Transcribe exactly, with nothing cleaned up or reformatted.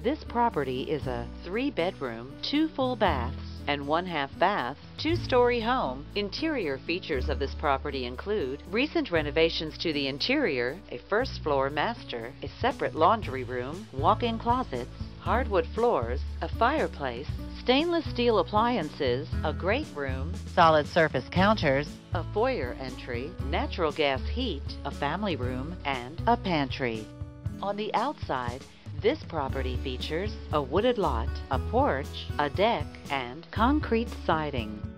This property is a three-bedroom, two full baths, and one half bath, two-story home. Interior features of this property include recent renovations to the interior, a first floor master, a separate laundry room, walk-in closets, hardwood floors, a fireplace, stainless steel appliances, a great room, solid surface counters, a foyer entry, natural gas heat, a family room, and a pantry. On the outside, this property features a wooded lot, a porch, a deck, and concrete siding.